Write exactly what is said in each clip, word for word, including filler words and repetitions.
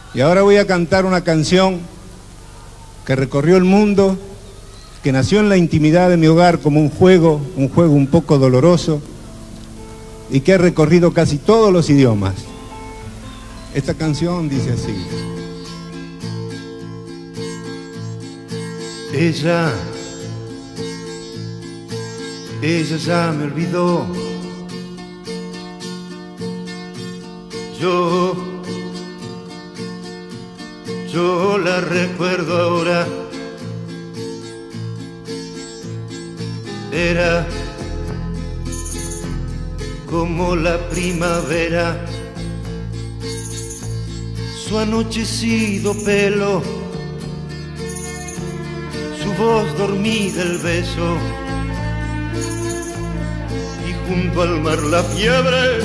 Y ahora voy a cantar una canción que recorrió el mundo, que nació en la intimidad de mi hogar como un juego, un juego un poco doloroso, y que ha recorrido casi todos los idiomas. Esta canción dice así. Ella, ella ya me olvidó. Yo, yo la recuerdo ahora. Era como la primavera, su anochecido pelo, su voz dormida, el beso, y junto al mar la fiebre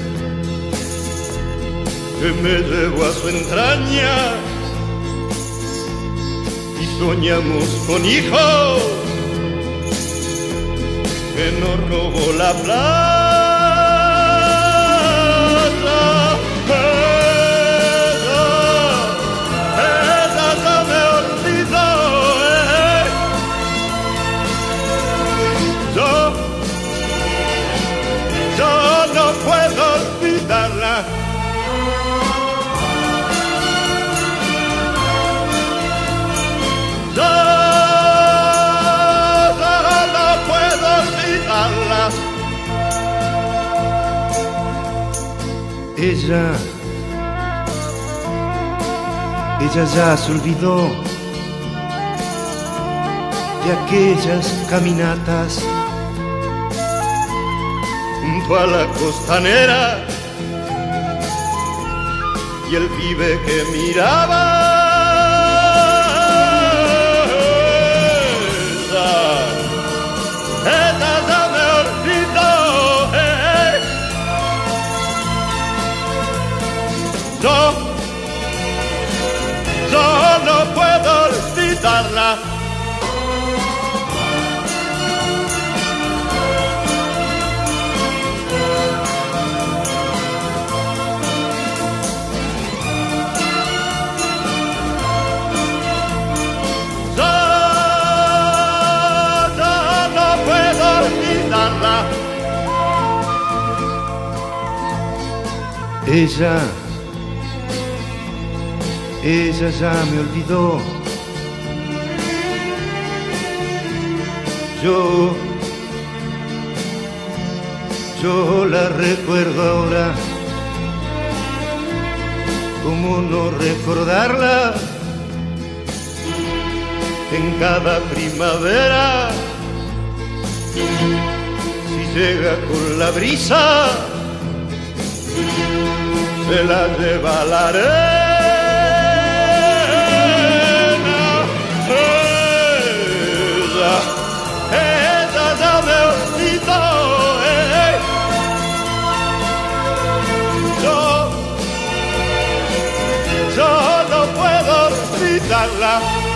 que me llevó a su entraña, y soñamos con hijos que nos robó la plata. No puedo olvidarla. Yo, yo no puedo olvidarla. Ella, ella ya se olvidó de aquellas caminatas junto a la costanera y el pibe que miraba. Ella, ella ya me olvidó. Eh. Yo, yo no puedo olvidarla. Ella, ella ya me olvidó. Yo, yo la recuerdo ahora. ¿Cómo no recordarla? En cada primavera, si llega con la brisa, se la lleva la arena. Ella, ella ya me olvidó. Eh. Yo, yo no puedo olvidarla.